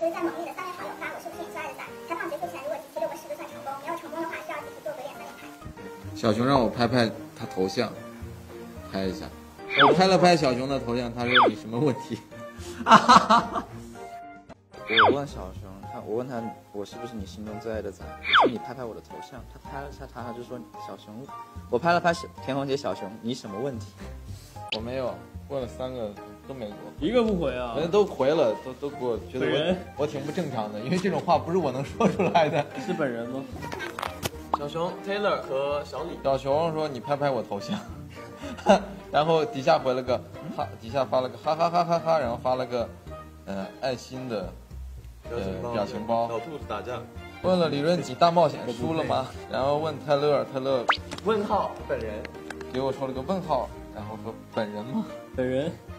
就是在蒙历的3月好友发我是不是演出2日赛，开放结束前如果集齐6个式就算成功，没有成功的话需要集齐做鬼脸3连拍。 小熊让我拍拍他头像，拍一下。我拍了拍小熊的头像，他说你什么问题？ 我问小熊，我问他我是不是你心中最爱的仔？我说你拍拍我的头像，他拍了下他就说小熊，我拍了拍田红姐小熊，你什么问题？ 我没有，问了3个都没给我， 一个不回啊， 人家都回了，都给我觉得我挺不正常的，因为这种话不是我能说出来的。 是本人吗？ 小熊 Taylor 和小李。 小熊说你拍拍我头像，然后底下回了个哈，底下发了个哈哈哈哈哈，然后发了个爱心的表情包。 老兔子打架。 问了李润几大冒险输了吗？然后问泰勒问号本人， 给我说了个问号，然后说本人吗？ 本人。